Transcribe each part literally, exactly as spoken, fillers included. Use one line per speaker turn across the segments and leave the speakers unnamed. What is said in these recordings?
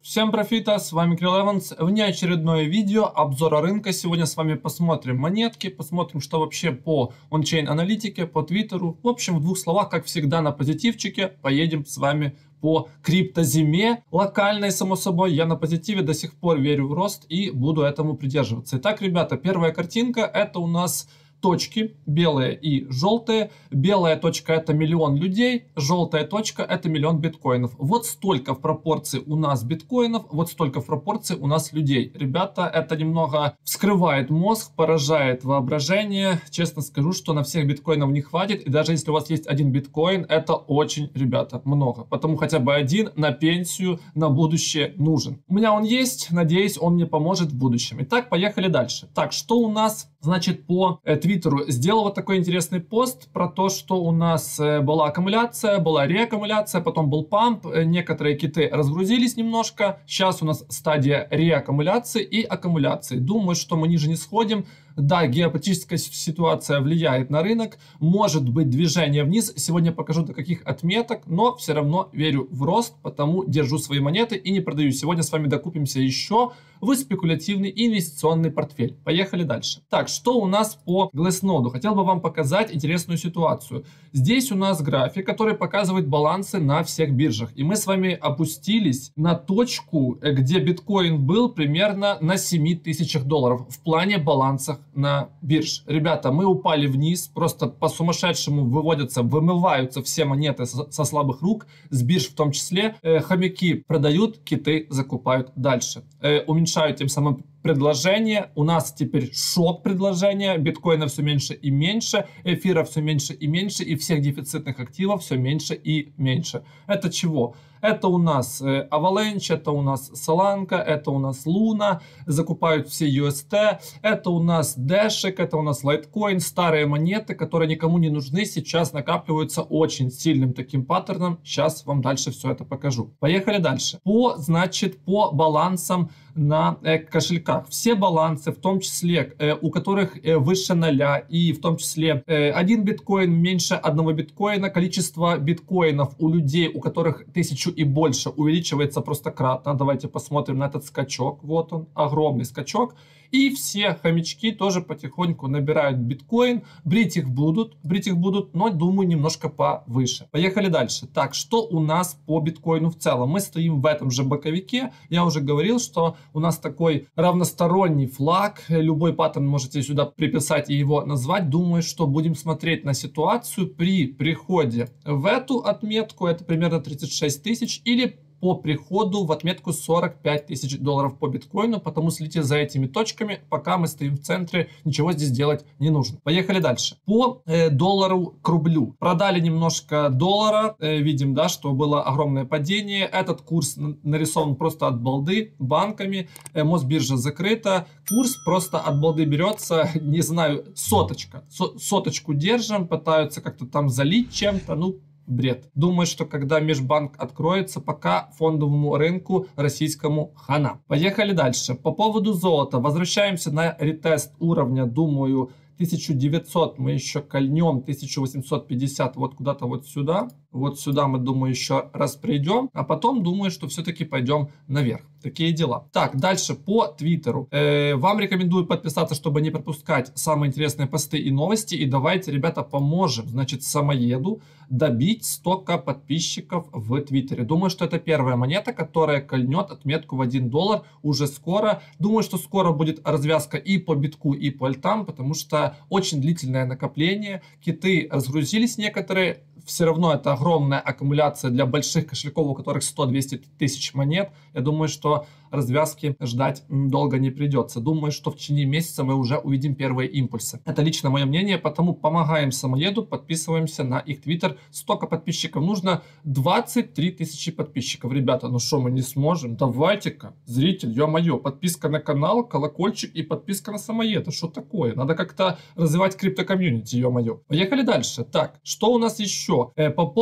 Всем профита, с вами Крил Эванс. Внеочередное видео обзора рынка. Сегодня с вами посмотрим монетки, посмотрим, что вообще по ончейн аналитике, по твиттеру. В общем, в двух словах, как всегда, на позитивчике поедем с вами по криптозиме. Локальной, само собой, я на позитиве до сих пор верю в рост и буду этому придерживаться. Итак, ребята, первая картинка, это у нас точки, белые и желтые. Белая точка — это миллион людей, желтая точка — это миллион биткоинов. Вот столько в пропорции у нас биткоинов, вот столько в пропорции у нас людей. Ребята, это немного вскрывает мозг, поражает воображение. Честно скажу, что на всех биткоинов не хватит, и даже если у вас есть один биткоин, это очень, ребята, много. Потому хотя бы один на пенсию, на будущее нужен. У меня он есть, надеюсь, он мне поможет в будущем. Итак, поехали дальше. Так, что у нас, значит, по э, Твиттеру? Сделал вот такой интересный пост про то, что у нас э, была аккумуляция, была реаккумуляция, потом был памп, э, некоторые киты разгрузились немножко, сейчас у нас стадия реаккумуляции и аккумуляции. Думаю, что мы ниже не сходим. Да, геополитическая ситуация влияет на рынок, может быть движение вниз, сегодня покажу до каких отметок, но все равно верю в рост, потому держу свои монеты и не продаю. Сегодня с вами докупимся еще в спекулятивный инвестиционный портфель. Поехали дальше. Так, что у нас по Glassnode? Хотел бы вам показать интересную ситуацию. Здесь у нас график, который показывает балансы на всех биржах, и мы с вами опустились на точку, где биткоин был примерно на семи тысячах долларов в плане балансов на бирж. Ребята, мы упали вниз, просто по-сумасшедшему выводятся, вымываются все монеты со, со слабых рук, с бирж в том числе. Э, хомяки продают, киты закупают дальше. Э, уменьшают тем самым предложение. У нас теперь шок предложения. Биткоина все меньше и меньше, эфира все меньше и меньше, и всех дефицитных активов все меньше и меньше. Это чего? Это у нас Avalanche, это у нас Solana, это у нас Luna, закупают все ю эс ти, это у нас Dashik, это у нас Litecoin, старые монеты, которые никому не нужны, сейчас накапливаются очень сильным таким паттерном. Сейчас вам дальше все это покажу. Поехали дальше. По, значит, по балансам на э, кошельках. Все балансы, в том числе, э, у которых э, выше ноля, и в том числе э, один биткоин меньше одного биткоина, количество биткоинов у людей, у которых тысячу и больше, увеличивается просто кратно. Давайте посмотрим на этот скачок. Вот он, огромный скачок. И все хомячки тоже потихоньку набирают биткоин. Брить их будут, брить их будут, но, думаю, немножко повыше. Поехали дальше. Так, что у нас по биткоину в целом? Мы стоим в этом же боковике. Я уже говорил, что у нас такой равносторонний флаг. Любой паттерн можете сюда приписать и его назвать. Думаю, что будем смотреть на ситуацию при приходе в эту отметку. Это примерно тридцать шесть тысяч, или по приходу в отметку сорок пять тысяч долларов по биткоину, потому следите за этими точками, пока мы стоим в центре, ничего здесь делать не нужно. Поехали дальше. По э, доллару к рублю. Продали немножко доллара, э, видим, да, что было огромное падение. Этот курс нарисован просто от балды банками, э, Мосбиржа закрыта, курс просто от балды берется, не знаю, соточка. Со соточку держим, пытаются как-то там залить чем-то, ну, бред. Думаю, что когда межбанк откроется, пока фондовому рынку российскому хана. Поехали дальше. По поводу золота. Возвращаемся на ретест уровня, думаю, тысяча девятьсот мы еще кольнем, тысяча восемьсот пятьдесят вот куда-то вот сюда. Вот сюда мы, думаю, еще раз пройдем, а потом думаю, что все-таки пойдем наверх. Такие дела. Так, дальше по Твиттеру. Э, вам рекомендую подписаться, чтобы не пропускать самые интересные посты и новости. И давайте, ребята, поможем, значит, самоеду добить столько подписчиков в Твиттере. Думаю, что это первая монета, которая кольнет отметку в один доллар уже скоро. Думаю, что скоро будет развязка и по битку, и по альтам, потому что очень длительное накопление. Киты разгрузились некоторые. Все равно это огромная аккумуляция для больших кошельков, у которых сто-двести тысяч монет. Я думаю, что развязки ждать долго не придется. Думаю, что в течение месяца мы уже увидим первые импульсы. Это лично мое мнение, потому помогаем самоеду, подписываемся на их твиттер. Столько подписчиков нужно, двадцать три тысячи подписчиков. Ребята, ну что, мы не сможем? Давайте-ка, зритель, ё-моё, подписка на канал, колокольчик и подписка на самоеда. Что такое? Надо как-то развивать криптокомьюнити, ё-моё. Поехали дальше. Так, что у нас еще? По поводу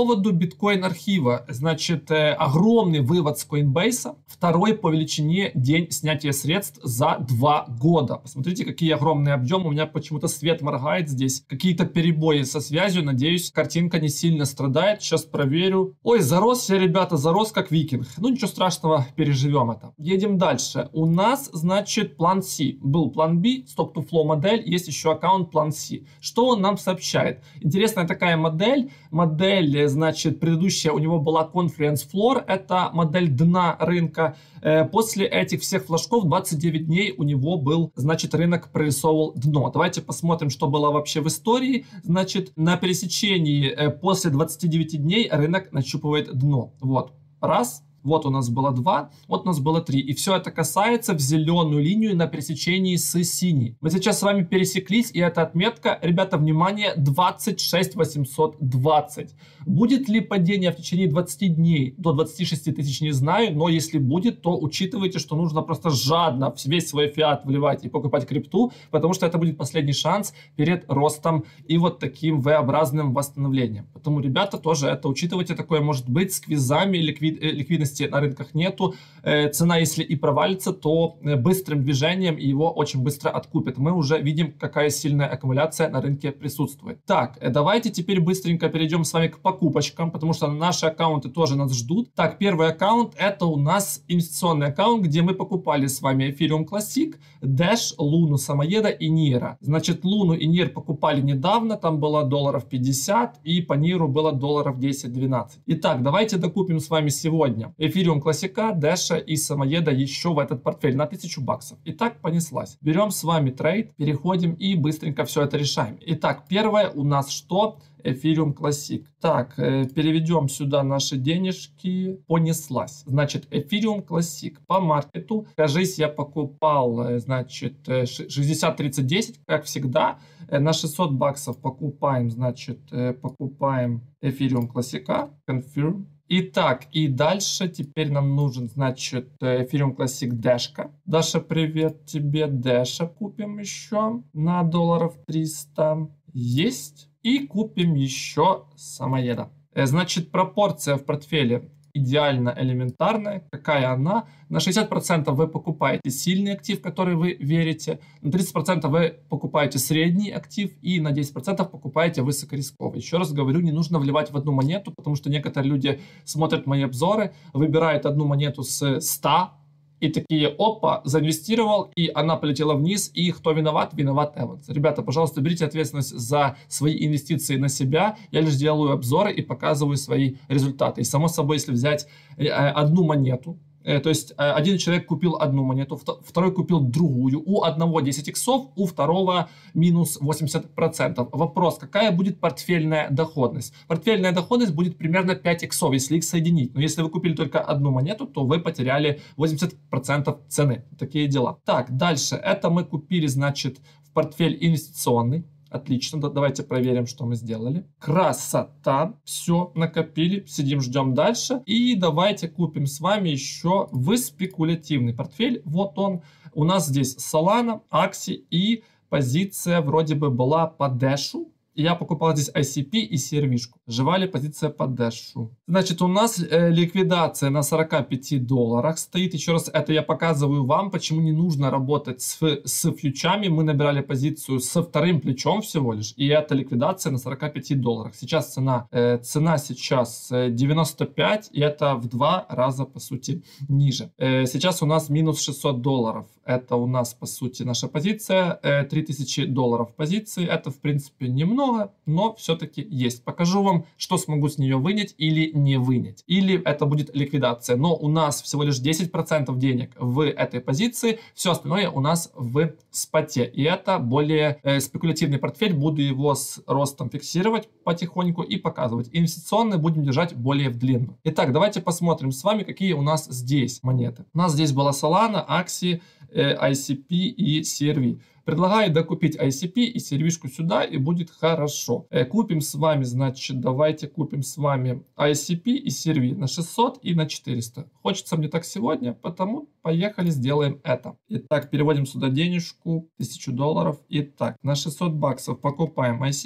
поводу биткоин-архива. Значит, э, огромный вывод с Coinbase. Второй по величине день снятия средств за два года. Посмотрите, какие огромные объемы. У меня почему-то свет моргает здесь. Какие-то перебои со связью. Надеюсь, картинка не сильно страдает. Сейчас проверю. Ой, зарос я, ребята, зарос как викинг. Ну, ничего страшного, переживем это. Едем дальше. У нас, значит, план C. Был план B, стоп-to-flow модель. Есть еще аккаунт план C. Что он нам сообщает? Интересная такая модель. Модель, значит, предыдущая у него была Confluence Floor. Это модель дна рынка. После этих всех флажков двадцать девять дней у него был, значит, рынок прорисовывал дно. Давайте посмотрим, что было вообще в истории. Значит, на пересечении после двадцати девяти дней рынок нащупывает дно. Вот. Раз. Вот у нас было два, вот у нас было три. И все это касается в зеленую линию на пересечении с синей. Мы сейчас с вами пересеклись, и эта отметка, ребята, внимание, двадцать шесть восемьсот двадцать. Будет ли падение в течение двадцати дней до двадцати шести тысяч, не знаю, но если будет, то учитывайте, что нужно просто жадно весь свой фиат вливать и покупать крипту, потому что это будет последний шанс перед ростом и вот таким V-образным восстановлением. Поэтому, ребята, тоже это учитывайте, такое может быть с квизами, ликвид, ликвидностью на рынках нету. Э, цена, если и провалится, то э, быстрым движением его очень быстро откупят. Мы уже видим, какая сильная аккумуляция на рынке присутствует. Так, э, давайте теперь быстренько перейдем с вами к покупочкам, потому что наши аккаунты тоже нас ждут. Так, первый аккаунт — это у нас инвестиционный аккаунт, где мы покупали с вами Ethereum Classic, Dash, Луну, Самоеда и Нира. Значит, Луну и Нир покупали недавно, там было долларов пятьдесят, и по Ниру было долларов десять-двенадцать. Итак, давайте докупим с вами сегодня Ethereum Classic, Dash и Самоеда еще в этот портфель на тысячу баксов. Итак, понеслась. Берем с вами трейд, переходим и быстренько все это решаем. Итак, первое у нас что? Ethereum Classic. Так, э, переведем сюда наши денежки. Понеслась. Значит, Ethereum Classic по маркету. Кажись, я покупал, э, значит, шестьдесят тридцать десять, как всегда. Э, на шестьсот баксов покупаем, значит, э, покупаем Ethereum Classic. Confirm. Итак, и дальше теперь нам нужен, значит, Ethereum Classic Dashka. Даша, привет тебе. Дэша купим еще на долларов триста. Есть. И купим еще Самоеда. Значит, пропорция в портфеле идеально элементарная. Какая она? На шестьдесят процентов вы покупаете сильный актив, в который вы верите. На тридцать процентов вы покупаете средний актив. И на десять процентов покупаете высокорисковый. Еще раз говорю, не нужно вливать в одну монету, потому что некоторые люди смотрят мои обзоры, выбирают одну монету с ста. И такие, опа, заинвестировал, и она полетела вниз, и кто виноват? Виноват Эванс. Ребята, пожалуйста, берите ответственность за свои инвестиции на себя. Я лишь делаю обзоры и показываю свои результаты. И само собой, если взять одну монету, то есть один человек купил одну монету, второй купил другую, у одного десять иксов, у второго минус восемьдесят процентов. Вопрос, какая будет портфельная доходность? Портфельная доходность будет примерно пять иксов, если их соединить. Но если вы купили только одну монету, то вы потеряли восемьдесят процентов цены. Такие дела. Так, дальше. Это мы купили, значит, в портфель инвестиционный. Отлично, давайте проверим, что мы сделали. Красота. Все, накопили. Сидим, ждем дальше. И давайте купим с вами еще в спекулятивный портфель. Вот он. У нас здесь Solana, Axie и позиция вроде бы была по Dash. Я покупал здесь ай си пи и си эр ви-шку. Жевали позиция по Дэшу. Значит, у нас э, ликвидация на сорока пяти долларах стоит. Еще раз, это я показываю вам, почему не нужно работать с, с фьючами. Мы набирали позицию со вторым плечом всего лишь. И это ликвидация на сорока пяти долларах. Сейчас цена, э, цена сейчас девяносто пять. И это в два раза, по сути, ниже. Э, сейчас у нас минус шестьсот долларов. Это у нас, по сути, наша позиция. Э, три тысячи долларов позиции. Это, в принципе, немного. Но все-таки есть. Покажу вам, что смогу с нее вынять или не вынять. Или это будет ликвидация. Но у нас всего лишь десять процентов денег в этой позиции. Все остальное у нас в споте. И это более э, спекулятивный портфель. Буду его с ростом фиксировать потихоньку и показывать. Инвестиционные будем держать более в длину. Итак, давайте посмотрим с вами, какие у нас здесь монеты. У нас здесь была Solana, Axie, э, ай си пи и си эр ви. Предлагаю докупить ай си пи и си эр ви-шку сюда, и будет хорошо. Э, купим с вами, значит, давайте купим с вами ай си пи и си эр ви на шестьсот и на четыреста. Хочется мне так сегодня, потому поехали, сделаем это. Итак, переводим сюда денежку, тысячу долларов. Итак, на шестьсот баксов покупаем ай си пи.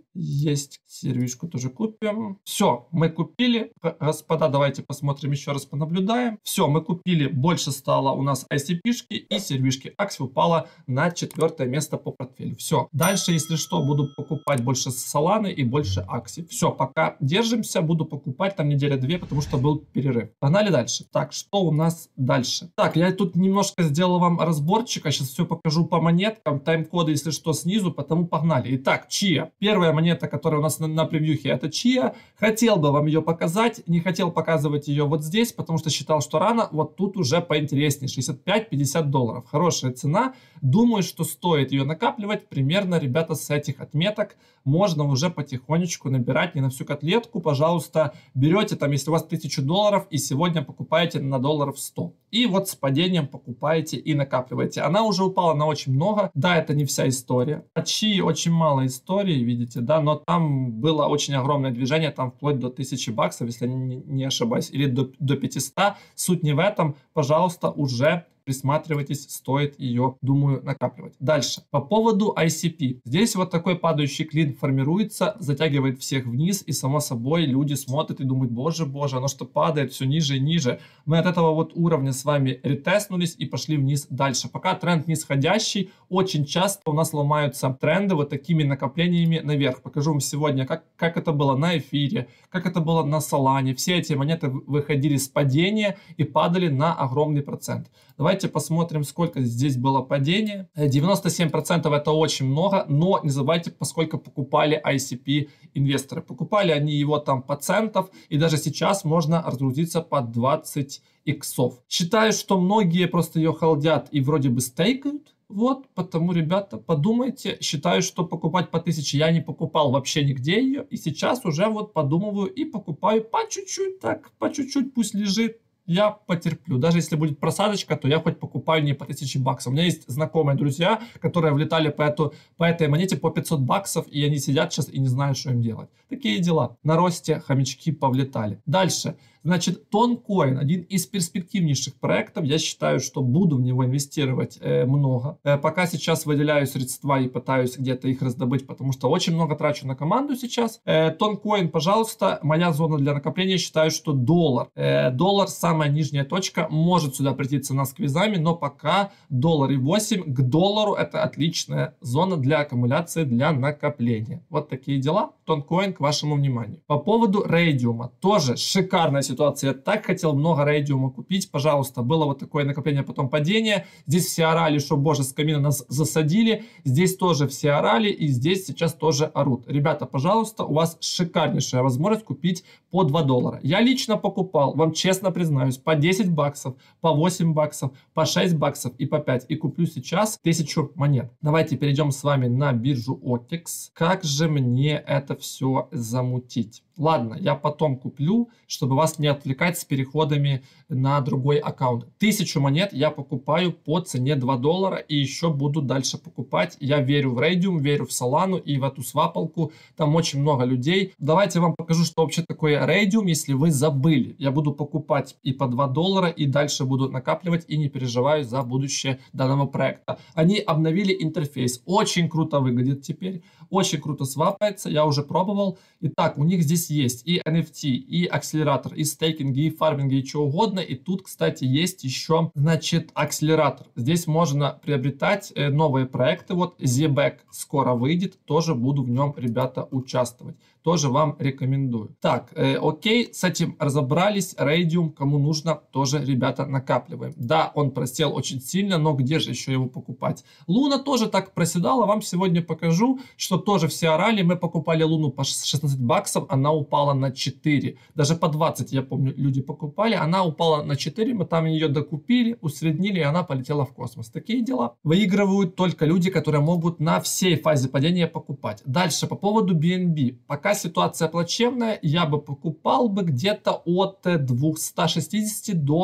Есть. Сервишку тоже купим. Все, мы купили. Господа, давайте посмотрим еще раз, понаблюдаем. Все, мы купили. Больше стало у нас ай си пи-шки и сервишки. Акси упала на четвертое место по портфелю. Все. Дальше, если что, буду покупать больше Соланы и больше Акси. Все, пока держимся. Буду покупать там неделя-две, потому что был перерыв. Погнали дальше. Так, что у нас дальше? Так, я тут немножко сделал вам разборчик. А сейчас все покажу по монеткам. Тайм-коды, если что, снизу. Потому погнали. Итак, Чия. Первая монета, которая у нас на, на превьюхе, это Чия. Хотел бы вам ее показать. Не хотел показывать ее вот здесь, потому что считал, что рано. Вот тут уже поинтереснее. шестьдесят пять пятьдесят долларов. Хорошая цена. Думаю, что стоит ее накапливать. Примерно, ребята, с этих отметок можно уже потихонечку набирать. Не на всю котлетку. Пожалуйста, берете там, если у вас тысячу долларов, и сегодня покупаете на долларов сто. И вот с падением покупаете и накапливаете. Она уже упала на очень много. Да, это не вся история. От Чии очень мало истории, видите, да, но там было очень огромное движение, там вплоть до тысячи баксов, если я не, не ошибаюсь, или до, до пятисот. Суть не в этом. Пожалуйста, уже присматривайтесь, стоит ее, думаю, накапливать. Дальше. По поводу ай си пи. Здесь вот такой падающий клин формируется, затягивает всех вниз, и само собой люди смотрят и думают, боже, боже, оно что падает все ниже и ниже. Мы от этого вот уровня с вами ретестнулись и пошли вниз дальше. Пока тренд нисходящий, очень часто у нас ломаются тренды вот такими накоплениями наверх. Покажу вам сегодня, как, как это было на эфире, как это было на Солане. Все эти монеты выходили с падения и падали на огромный процент. Давайте посмотрим, сколько здесь было падение. девяносто семь процентов это очень много, но не забывайте, поскольку покупали ай си пи инвесторы. Покупали они его там по центов, и даже сейчас можно разгрузиться по двадцать иксов. Считаю, что многие просто ее холдят и вроде бы стейкают. Вот, потому, ребята, подумайте. Считаю, что покупать по тысяче я не покупал вообще нигде ее. И сейчас уже вот подумываю и покупаю по чуть-чуть, так, по чуть-чуть пусть лежит. Я потерплю. Даже если будет просадочка, то я хоть покупаю не по тысяче баксов. У меня есть знакомые друзья, которые влетали по, эту, по этой монете по пятьсот баксов, и они сидят сейчас и не знают, что им делать. Такие дела. На росте хомячки повлетали. Дальше. Значит, Toncoin, один из перспективнейших проектов. Я считаю, что буду в него инвестировать э, много. Э, пока сейчас выделяю средства и пытаюсь где-то их раздобыть, потому что очень много трачу на команду сейчас. Э, Toncoin, пожалуйста, моя зона для накопления, считаю, что доллар. Э, доллар, самая нижняя точка, может сюда прийти цена с квизами, но пока доллар и восемь к доллару это отличная зона для аккумуляции, для накопления. Вот такие дела. Toncoin к вашему вниманию. По поводу Raydium, тоже шикарная ситуация. Я так хотел много Raydium купить, пожалуйста. Было вот такое накопление, потом падение. Здесь все орали, что, боже, с камина нас засадили. Здесь тоже все орали, и здесь сейчас тоже орут. Ребята, пожалуйста, у вас шикарнейшая возможность купить по два доллара. Я лично покупал, вам честно признаюсь, по десять баксов, по восемь баксов, по шесть баксов и по пять. И куплю сейчас тысячу монет. Давайте перейдем с вами на биржу о ти экс. Как же мне это все замутить? Ладно, я потом куплю, чтобы вас не отвлекать с переходами на другой аккаунт. Тысячу монет я покупаю по цене два доллара и еще буду дальше покупать. Я верю в Raydium, верю в Солану и в эту свапалку. Там очень много людей. Давайте я вам покажу, что вообще такое Raydium, если вы забыли. Я буду покупать и по два доллара, и дальше буду накапливать, и не переживаю за будущее данного проекта. Они обновили интерфейс. Очень круто выглядит теперь. Очень круто свапается. Я уже пробовал. Итак, у них здесь есть и эн эф ти, и акселератор, и стейкинги, и фарминги, и чего угодно. И тут, кстати, есть еще, значит, акселератор. Здесь можно приобретать э, новые проекты. Вот зебэк скоро выйдет. Тоже буду в нем, ребята, участвовать. Тоже вам рекомендую. Так, э, окей, с этим разобрались. Raydium, кому нужно, тоже, ребята, накапливаем. Да, он просел очень сильно, но где же еще его покупать? Луна тоже так проседала. Вам сегодня покажу, что тоже все орали. Мы покупали Луну по шестнадцать баксов, она упала на четыре. Даже по двадцать, я помню, люди покупали. Она упала на четыре, мы там ее докупили, усреднили, и она полетела в космос. Такие дела. Выигрывают только люди, которые могут на всей фазе падения покупать. Дальше, по поводу би эн би. Пока ситуация плачевная, я бы покупал бы где-то от двухсот шестидесяти до ста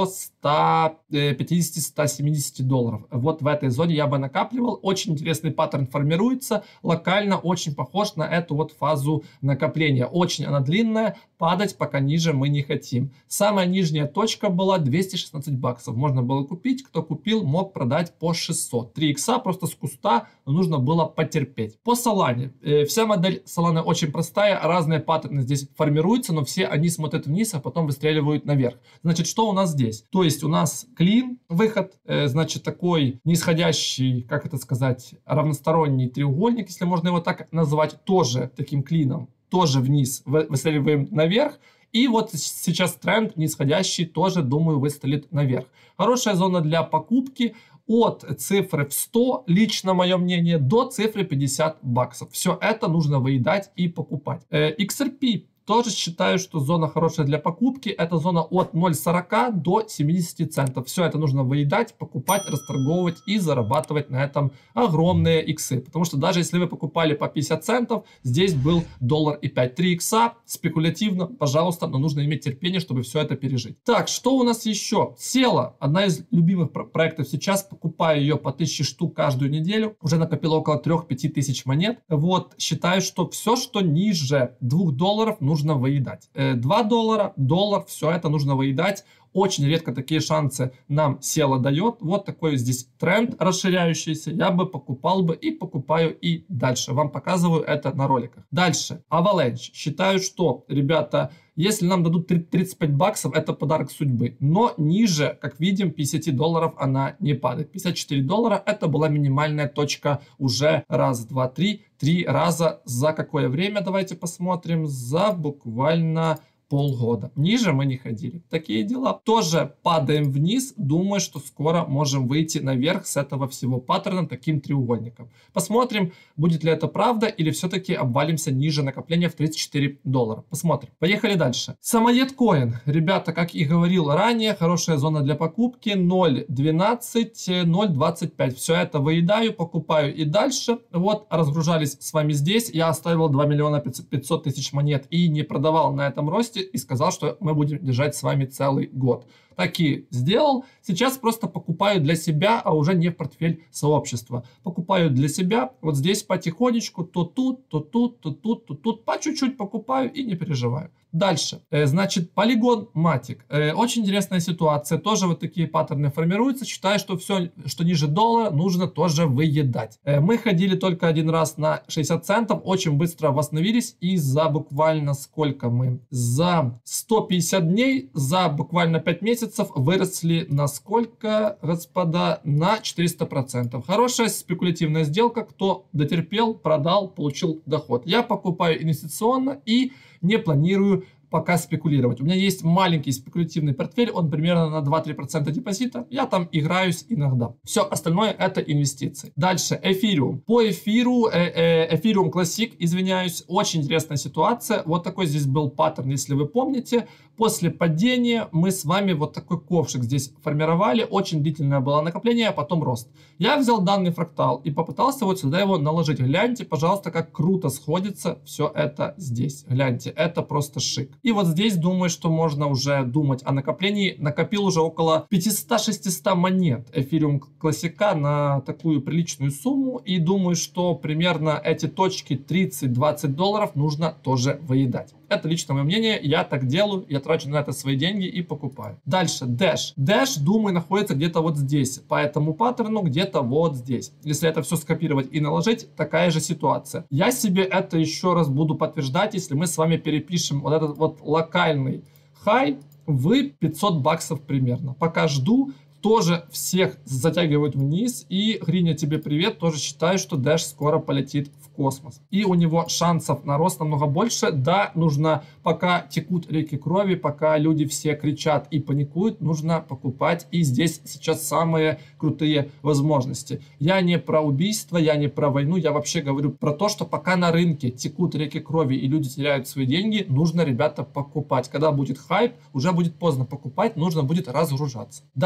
ста пятидесяти — ста семидесяти долларов. Вот в этой зоне я бы накапливал. Очень интересный паттерн формируется. Локально очень похож на эту вот фазу накопления. Очень она длинная. Падать пока ниже мы не хотим. Самая нижняя точка была двести шестнадцать баксов. Можно было купить. Кто купил, мог продать по шестьсот. три икса просто с куста, но нужно было потерпеть. По Solana. Э, вся модель Solana очень простая. Разные паттерны здесь формируются, но все они смотрят вниз, а потом выстреливают наверх. Значит, что у нас здесь? То есть у нас клин, выход, э, значит, такой нисходящий, как это сказать, равносторонний треугольник, если можно его так назвать, тоже таким клином. Тоже вниз выстреливаем наверх. И вот сейчас тренд нисходящий тоже, думаю, выстрелит наверх. Хорошая зона для покупки от цифры в сто, лично мое мнение, до цифры пятьдесят баксов. Все это нужно выедать и покупать. икс эр пи. Тоже считаю, что зона хорошая для покупки. Это зона от ноль целых сорок до семидесяти центов. Все это нужно выедать, покупать, расторговывать и зарабатывать на этом огромные иксы. Потому что даже если вы покупали по пятьдесят центов, здесь был доллар и пять. три икса спекулятивно, пожалуйста, но нужно иметь терпение, чтобы все это пережить. Так, что у нас еще? Села. Одна из любимых проектов сейчас. Покупаю ее по тысяче штук каждую неделю. Уже накопила около трёх-пяти тысяч монет. Вот, считаю, что все, что ниже двух долларов, нужно нужно выедать. два доллара, доллар, все это нужно выедать. Очень редко такие шансы нам Села дает. Вот такой здесь тренд расширяющийся. Я бы покупал бы и покупаю и дальше. Вам показываю это на роликах. Дальше. Avalanche. Считаю, что, ребята, если нам дадут тридцать пять баксов, это подарок судьбы. Но ниже, как видим, пятьдесят долларов она не падает. пятьдесят четыре доллара это была минимальная точка уже раз, два, три. Три раза за какое время? Давайте посмотрим. За буквально полгода. Ниже мы не ходили. Такие дела. Тоже падаем вниз. Думаю, что скоро можем выйти наверх с этого всего паттерна таким треугольником. Посмотрим, будет ли это правда или все-таки обвалимся ниже накопления в тридцать четыре доллара. Посмотрим. Поехали дальше. Самоед коин. Ребята, как и говорил ранее, хорошая зона для покупки. ноль двенадцать, ноль двадцать пять. Все это выедаю, покупаю и дальше. Вот, разгружались с вами здесь. Я оставил два миллиона пятьсот тысяч монет и не продавал на этом росте. И сказал, что мы будем держать с вами целый год. Так и сделал. Сейчас просто покупаю для себя, а уже не в портфель сообщества. Покупаю для себя. Вот здесь потихонечку, то тут, то тут, то тут, то тут. По чуть-чуть покупаю и не переживаю. Дальше. Э, значит, Polygon Matic. Э, очень интересная ситуация. Тоже вот такие паттерны формируются. Считаю, что все, что ниже доллара, нужно тоже выедать. Э, мы ходили только один раз на шестьдесят центов. Очень быстро восстановились. И за буквально сколько мы? За сто пятьдесят дней, за буквально пять месяцев выросли на сколько, господа? На четыреста процентов. Хорошая спекулятивная сделка. Кто дотерпел, продал, получил доход. Я покупаю инвестиционно и не планирую пока спекулировать. У меня есть маленький спекулятивный портфель, он примерно на два-три процента депозита. Я там играюсь иногда. Все остальное это инвестиции. Дальше эфириум. По эфиру, э, э, эфириум Classic, извиняюсь, очень интересная ситуация. Вот такой здесь был паттерн, если вы помните. После падения мы с вами вот такой ковшик здесь формировали. Очень длительное было накопление, а потом рост. Я взял данный фрактал и попытался вот сюда его наложить. Гляньте, пожалуйста, как круто сходится все это здесь. Гляньте, это просто шик. И вот здесь думаю, что можно уже думать о накоплении. Накопил уже около пятисот-шестисот монет эфириум классика на такую приличную сумму. И думаю, что примерно эти точки тридцать-двадцать долларов нужно тоже выедать. Это лично мое мнение, я так делаю, я трачу на это свои деньги и покупаю. Дальше, Dash. Dash, думаю, находится где-то вот здесь, по этому паттерну где-то вот здесь. Если это все скопировать и наложить, такая же ситуация. Я себе это еще раз буду подтверждать, если мы с вами перепишем вот этот вот локальный хай в пятьсот баксов примерно. Пока жду. Тоже всех затягивают вниз. И, Гриня, тебе привет. Тоже считаю, что Dash скоро полетит в космос. И у него шансов на рост намного больше. Да, нужно, пока текут реки крови, пока люди все кричат и паникуют, нужно покупать. И здесь сейчас самые крутые возможности. Я не про убийство, я не про войну. Я вообще говорю про то, что пока на рынке текут реки крови и люди теряют свои деньги, нужно, ребята, покупать. Когда будет хайп, уже будет поздно покупать, нужно будет разгружаться. Дальше, давайте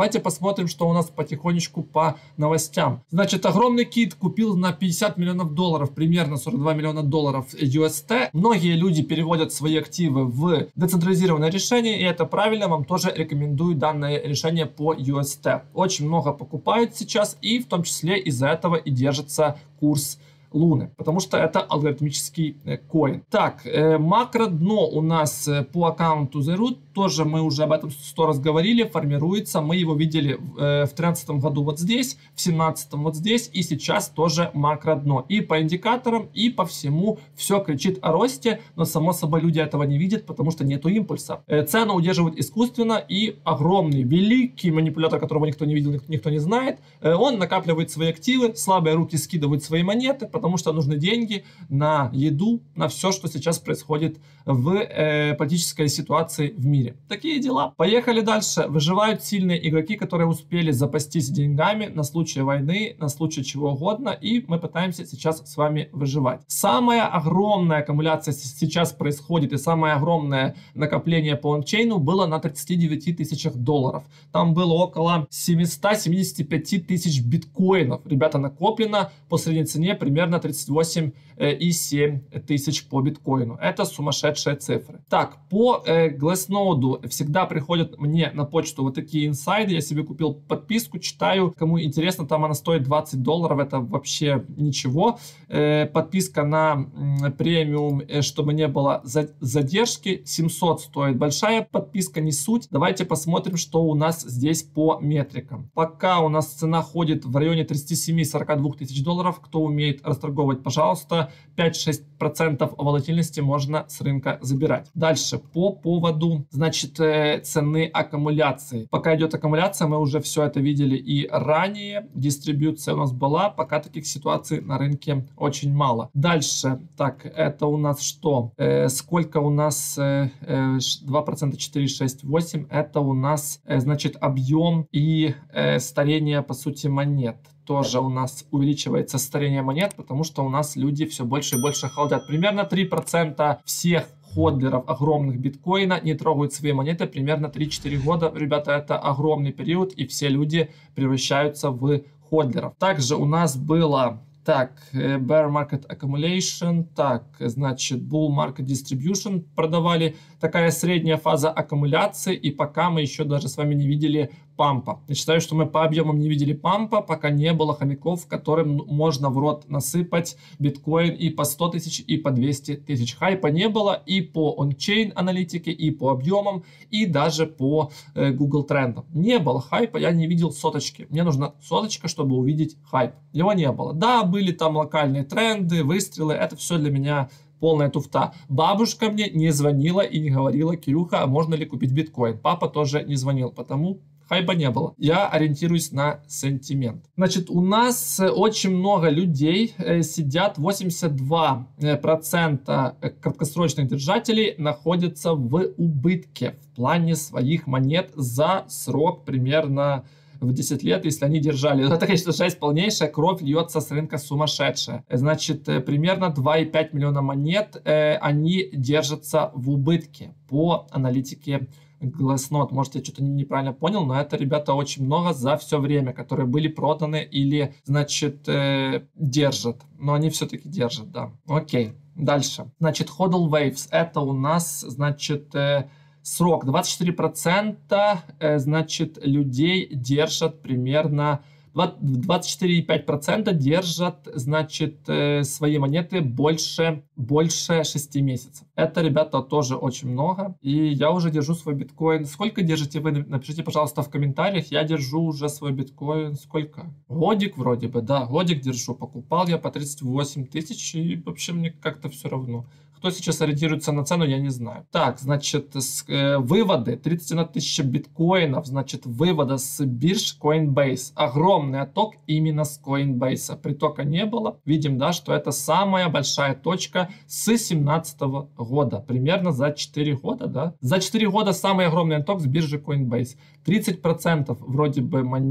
Давайте посмотрим, что у нас потихонечку по новостям. Значит, огромный кит купил на пятьдесят миллионов долларов, примерно сорок два миллиона долларов ю эс ти. Многие люди переводят свои активы в децентрализированное решение, и это правильно, вам тоже рекомендую данное решение по ю эс ти. Очень много покупают сейчас, и в том числе из-за этого и держится курс Луны, потому что это алгоритмический э, коин. Так, э, макро дно у нас э, по аккаунту The Root, тоже мы уже об этом сто раз говорили, формируется. Мы его видели э, в две тысячи тринадцатом году вот здесь, в две тысячи семнадцатом вот здесь, и сейчас тоже макро дно. И по индикаторам, и по всему все кричит о росте, но само собой люди этого не видят, потому что нету импульса. Э, цену удерживают искусственно, и огромный, великий манипулятор, которого никто не видел, никто, никто не знает, э, он накапливает свои активы, слабые руки скидывают свои монеты, потому что нужны деньги на еду, на все, что сейчас происходит в э, политической ситуации в мире. Такие дела. Поехали дальше. Выживают сильные игроки, которые успели запастись деньгами на случай войны, на случай чего угодно, и мы пытаемся сейчас с вами выживать. Самая огромная аккумуляция сейчас происходит, и самое огромное накопление по ончейну было на тридцати девяти тысячах долларов. Там было около семисот семидесяти пяти тысяч биткоинов. Ребята, накоплено по средней цене примерно тридцать восемь и семь тысяч по биткоину. Это сумасшедшие цифры. Так, по э, Glassnode всегда приходят мне на почту вот такие инсайды. Я себе купил подписку, читаю. Кому интересно, там она стоит двадцать долларов. Это вообще ничего. Э, подписка на э, премиум, э, чтобы не было за задержки. семьсот стоит. Большая подписка, не суть. Давайте посмотрим, что у нас здесь по метрикам. Пока у нас цена ходит в районе тридцати семи — сорока двух тысяч долларов. Кто умеет расторговать, пожалуйста, пять-шесть процентов волатильности можно с рынка забирать. Дальше по поводу, значит, цены аккумуляции. Пока идет аккумуляция, мы уже все это видели и ранее. Дистрибьюция у нас была, пока таких ситуаций на рынке очень мало. Дальше, так, это у нас что? Э, сколько у нас? Э, два процента, четыре целых шесть десятых восемь. Это у нас, э, значит, объем и э, старение, по сути, монет. Тоже у нас увеличивается старение монет, потому что у нас люди все больше и больше холдят. Примерно три процента всех ходлеров огромных биткоина не трогают свои монеты примерно три-четыре года. Ребята, это огромный период, и все люди превращаются в ходлеров. Также у нас было... Так, Bear Market Accumulation, так, значит, Bull Market Distribution продавали. Такая средняя фаза аккумуляции, и пока мы еще даже с вами не видели пампа. Я считаю, что мы по объемам не видели пампа, пока не было хомяков, которым можно в рот насыпать биткоин и по сто тысяч, и по двести тысяч. Хайпа не было и по ончейн аналитике, и по объемам, и даже по э, Google трендам. Не было хайпа, я не видел соточки. Мне нужна соточка, чтобы увидеть хайп. Его не было. Да, были там локальные тренды, выстрелы, это все для меня полная туфта. Бабушка мне не звонила и не говорила: Кирюха, а можно ли купить биткоин? Папа тоже не звонил, потому хайпа не было. Я ориентируюсь на сентимент. Значит, у нас очень много людей э, сидят, восемьдесят два процента краткосрочных держателей находятся в убытке в плане своих монет за срок примерно в десять лет, если они держали. Это, конечно, жесть полнейшая, кровь льется с рынка сумасшедшая. Значит, примерно два и пять миллиона монет э, они держатся в убытке по аналитике Glassnode. Может, я что-то неправильно понял, но это, ребята, очень много за все время, которые были проданы или, значит, э, держат. Но они все-таки держат, да. Окей, дальше. Значит, Hodl Waves. Это у нас, значит... Э, срок двадцать четыре процента, э, значит, людей держат примерно, двадцать четыре и пять десятых процента держат, значит, э, свои монеты больше, больше шести месяцев. Это, ребята, тоже очень много. И я уже держу свой биткоин. Сколько держите вы? Напишите, пожалуйста, в комментариях. Я держу уже свой биткоин. Сколько? Годик вроде бы, да, годик держу. Покупал я по тридцать восемь тысяч, и вообще мне как-то все равно. Кто сейчас ориентируется на цену, я не знаю. Так, значит, с, э, выводы. тридцать одна тысяча биткоинов, значит, вывода с бирж Coinbase. Огромный отток именно с Coinbase. Притока не было. Видим, да, что это самая большая точка с две тысячи семнадцатого года. Примерно за четыре года, да. За четыре года самый огромный отток с биржи Coinbase. тридцать процентов вроде бы монет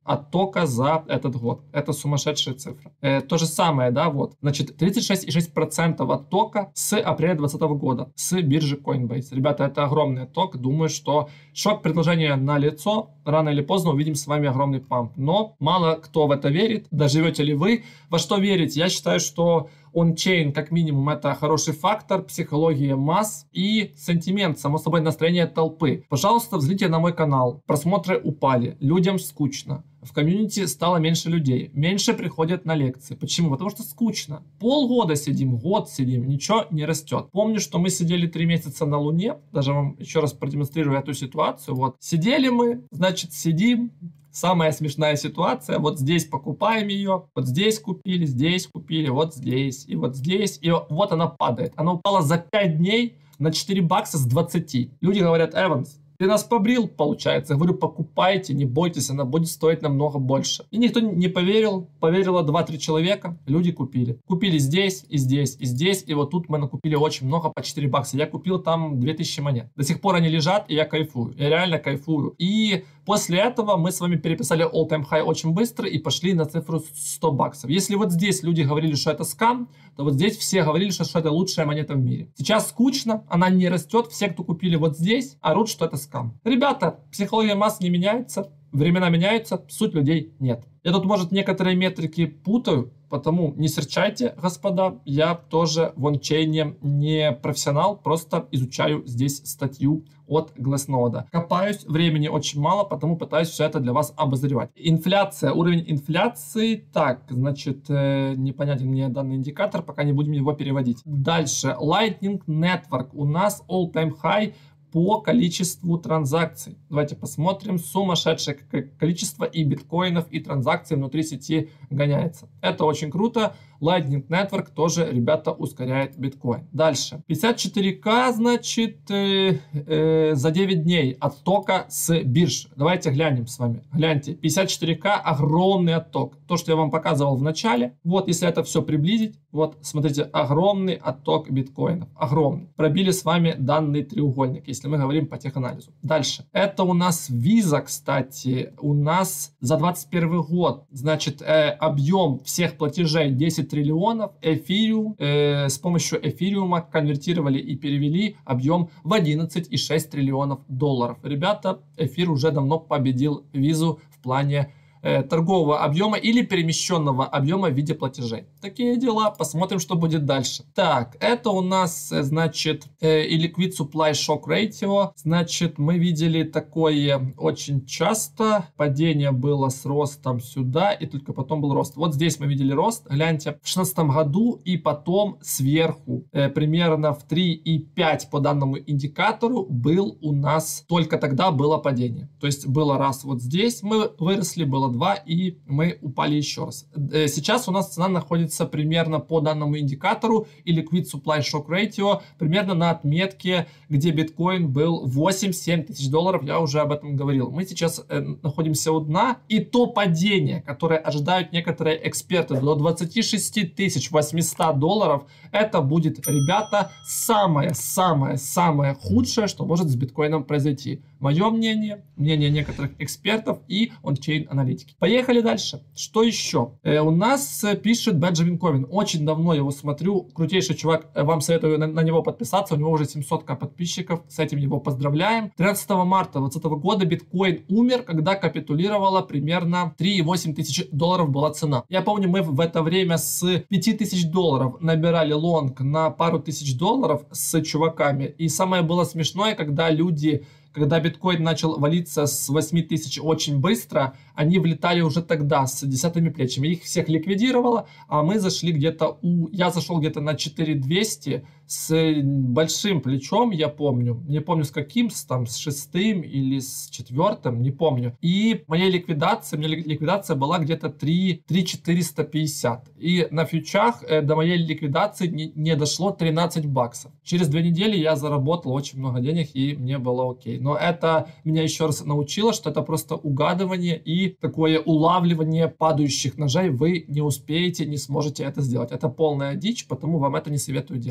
оттока за этот год. Это сумасшедшая цифра. Э, то же самое, да, вот. Значит, тридцать шесть целых шесть десятых процента оттока с апреля две тысячи двадцатого года с биржи Coinbase. Ребята, это огромный отток. Думаю, что шок предложения налицо. Рано или поздно увидим с вами огромный памп. Но мало кто в это верит. Доживете ли вы? Во что верить? Я считаю, что ончейн, как минимум, это хороший фактор, психология масс и сентимент, само собой, настроение толпы. Пожалуйста, взгляните на мой канал. Просмотры упали, людям скучно. В комьюнити стало меньше людей, меньше приходят на лекции. Почему? Потому что скучно. Полгода сидим, год сидим, ничего не растет. Помню, что мы сидели три месяца на Луне, даже вам еще раз продемонстрирую эту ситуацию. Вот, сидели мы, значит, сидим. Самая смешная ситуация, вот здесь покупаем ее, вот здесь купили, здесь купили, вот здесь, и вот здесь, и вот она падает. Она упала за пять дней на четыре бакса с двадцати. Люди говорят: Эванс, ты нас побрил, получается. Я говорю, покупайте, не бойтесь, она будет стоить намного больше. И никто не поверил, поверило два-три человека, люди купили. Купили здесь, и здесь, и здесь, и вот тут мы накупили очень много, по четыре бакса. Я купил там две тысячи монет. До сих пор они лежат, и я кайфую, я реально кайфую. И после этого мы с вами переписали all-time high очень быстро и пошли на цифру сто баксов. Если вот здесь люди говорили, что это скам, то вот здесь все говорили, что, что это лучшая монета в мире. Сейчас скучно, она не растет, все, кто купили вот здесь, орут, что это скам. Ребята, психология масс не меняется, времена меняются, суть людей нет. Я тут, может, некоторые метрики путаю, потому не серчайте, господа. Я тоже в ончейне не профессионал, просто изучаю здесь статью от Glassnode. Копаюсь, времени очень мало, потому пытаюсь все это для вас обозревать. Инфляция, уровень инфляции. Так, значит, э, непонятен мне данный индикатор, пока не будем его переводить. Дальше, Lightning Network. У нас all-time high по количеству транзакций. Давайте посмотрим. Сумасшедшее количество и биткоинов, и транзакций внутри сети гоняется. Это очень круто. Lightning Network тоже, ребята, ускоряет биткоин. Дальше. пятьдесят четыре ка, значит, э, э, за девять дней оттока с бирж. Давайте глянем с вами. Гляньте. пятьдесят четыре ка, огромный отток. То, что я вам показывал в начале. Вот, если это все приблизить. Вот, смотрите, огромный отток биткоинов. Огромный. Пробили с вами данный треугольник, если мы говорим по теханализу. Дальше. Это у нас Visa, кстати. У нас за двадцать первый год, значит, э, объем всех платежей десять триллионов. Эфириум, э, с помощью эфириума конвертировали и перевели объем в одиннадцать и шесть триллионов долларов. Ребята, эфир уже давно победил визу в плане э, торгового объема или перемещенного объема в виде платежей. Такие дела. Посмотрим, что будет дальше. Так, это у нас, значит, э, и Liquid Supply Shock Ratio. Значит, мы видели такое очень часто. Падение было с ростом сюда, и только потом был рост. Вот здесь мы видели рост. Гляньте, в шестнадцатом году, и потом сверху, э, примерно в три и пять по данному индикатору, был у нас, только тогда было падение. То есть было раз вот здесь мы выросли, было два, и мы упали еще раз. Э, сейчас у нас цена находится примерно по данному индикатору и Liquid Supply Shock Ratio примерно на отметке, где биткоин был восемь-семь тысяч долларов, я уже об этом говорил. Мы сейчас э, находимся у дна, и то падение, которое ожидают некоторые эксперты до двадцати шести тысяч восьмисот долларов, это будет, ребята, самое-самое-самое худшее, что может с биткоином произойти. Мое мнение, мнение некоторых экспертов и ончейн аналитики. Поехали дальше. Что еще? Э, у нас э, пишет Бенджамин Ковин. Очень давно его смотрю. Крутейший чувак. Вам советую на, на него подписаться. У него уже семьсот тысяч подписчиков. С этим его поздравляем. тринадцатого марта две тысячи двадцатого года биткоин умер, когда капитулировала примерно три и восемь тысяч долларов была цена. Я помню, мы в это время с пяти тысяч долларов набирали лонг на пару тысяч долларов с чуваками. И самое было смешное, когда люди... Когда биткоин начал валиться с восьми тысяч очень быстро, они влетали уже тогда с десятыми плечами. Их всех ликвидировало, а мы зашли где-то у... Я зашел где-то на четыре тысячи двести с большим плечом, я помню. Не помню с каким, с, там, с шестым или с четвертым, не помню. И моя ликвидация, моя ликвидация была где-то три тысячи четыреста пятьдесят. И на фьючах э, до моей ликвидации не, не дошло тринадцать баксов. Через две недели я заработал очень много денег, и мне было окей. Но это меня еще раз научило, что это просто угадывание и такое улавливание падающих ножей. Вы не успеете, не сможете это сделать. Это полная дичь, потому вам это не советую делать. Значит,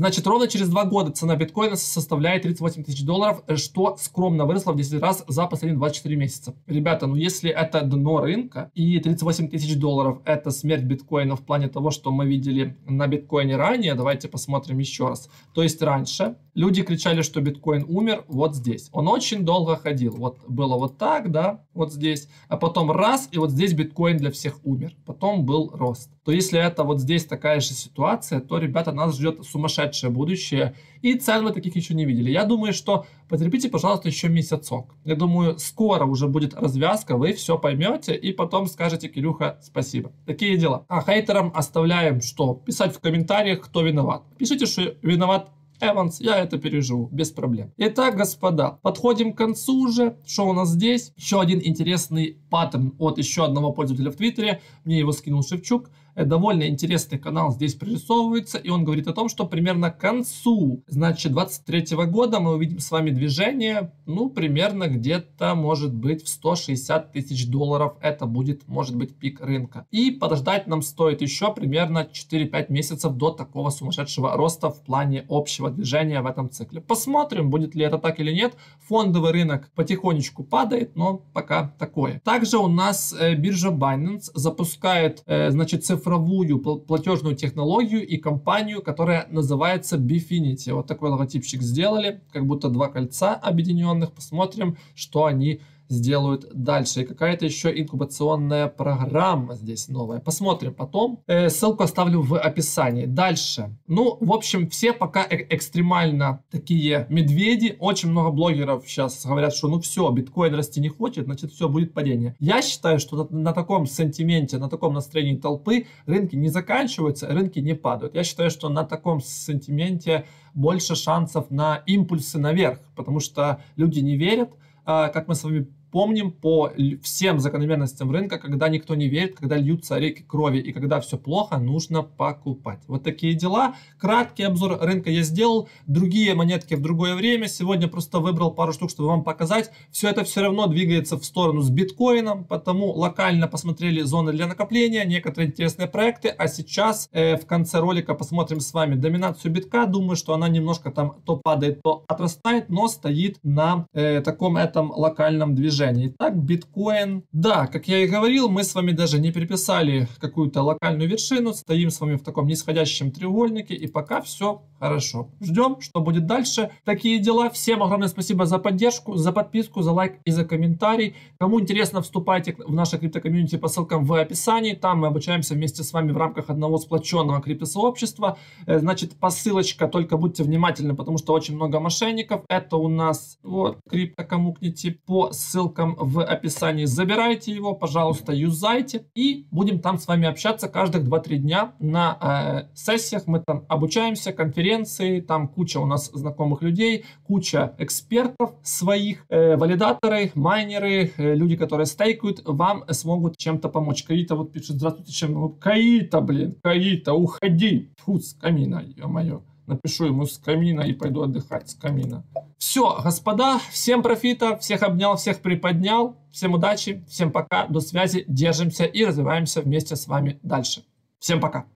Значит, ровно через два года цена биткоина составляет тридцать восемь тысяч долларов, что скромно выросло в десять раз за последние двадцать четыре месяца. Ребята, ну если это дно рынка и тридцать восемь тысяч долларов это смерть биткоина в плане того, что мы видели на биткоине ранее, давайте посмотрим еще раз. То есть раньше люди кричали, что биткоин умер вот здесь. Он очень долго ходил. Вот было вот так, да, вот здесь. А потом раз, и вот здесь биткоин для всех умер. Потом был рост. То если это вот здесь такая же ситуация, то, ребята, нас ждет сумасшедшее будущее. И цен мы таких еще не видели. Я думаю, что потерпите, пожалуйста, еще месяцок. Я думаю, скоро уже будет развязка, вы все поймете и потом скажете: Кирюха, спасибо. Такие дела. А хейтерам оставляем что? Писать в комментариях, кто виноват. Пишите, что виноват Эванс, я это переживу, без проблем. Итак, господа, подходим к концу уже. Что у нас здесь? Еще один интересный паттерн от еще одного пользователя в Твиттере. Мне его скинул Шевчук. Довольно интересный канал здесь прорисовывается, и он говорит о том, что примерно к концу, значит, двадцать третьего года мы увидим с вами движение, ну, примерно где-то, может быть, в сто шестьдесят тысяч долларов. Это будет, может быть, пик рынка. И подождать нам стоит еще примерно четыре-пять месяцев до такого сумасшедшего роста в плане общего движения в этом цикле. Посмотрим, будет ли это так или нет. Фондовый рынок потихонечку падает, но пока такое. Также у нас э, биржа Binance запускает, э, значит, цифровую платежную технологию и компанию, которая называется Bifinity. Вот такой логотипчик сделали, как будто два кольца объединенных. Посмотрим, что они сделают дальше. И какая-то еще инкубационная программа здесь новая. Посмотрим потом. Э, ссылку оставлю в описании. Дальше. Ну, в общем, все пока э экстремально такие медведи. Очень много блогеров сейчас говорят, что ну все, биткоин расти не хочет, значит все, будет падение. Я считаю, что на, на таком сентименте, на таком настроении толпы рынки не заканчиваются, рынки не падают. Я считаю, что на таком сентименте больше шансов на импульсы наверх, потому что люди не верят, как мы с вами помним по всем закономерностям рынка, когда никто не верит, когда льются реки крови и когда все плохо, нужно покупать. Вот такие дела. Краткий обзор рынка я сделал. Другие монетки в другое время. Сегодня просто выбрал пару штук, чтобы вам показать. Все это все равно двигается в сторону с биткоином, потому локально посмотрели зоны для накопления, некоторые интересные проекты. А сейчас э, в конце ролика посмотрим с вами доминацию битка. Думаю, что она немножко там то падает, то отрастает, но стоит на э, таком этом локальном движении. Итак, биткоин. Да, как я и говорил, мы с вами даже не приписали какую-то локальную вершину. Стоим с вами в таком нисходящем треугольнике. И пока все хорошо. Ждем, что будет дальше. Такие дела. Всем огромное спасибо за поддержку, за подписку, за лайк и за комментарий. Кому интересно, вступайте в наше криптокомьюнити по ссылкам в описании. Там мы обучаемся вместе с вами в рамках одного сплоченного криптосообщества. Значит, посылочка, только будьте внимательны, потому что очень много мошенников. Это у нас вот криптокоммуникти по ссылкам в описании. Забирайте его, пожалуйста, юзайте. И будем там с вами общаться каждых два-три дня на э, сессиях. Мы там обучаемся, конференции, там куча у нас знакомых людей, куча экспертов своих, э, валидаторы, майнеры, э, люди, которые стейкают, вам смогут чем-то помочь. Каита вот пишет: здравствуйте, чем... Каита, блин, Каита, уходи. Фу, с камина, ё-моё. Напишу ему с камина и пойду отдыхать с камина. Все, господа, всем профита, всех обнял, всех приподнял. Всем удачи, всем пока, до связи, держимся и развиваемся вместе с вами дальше. Всем пока.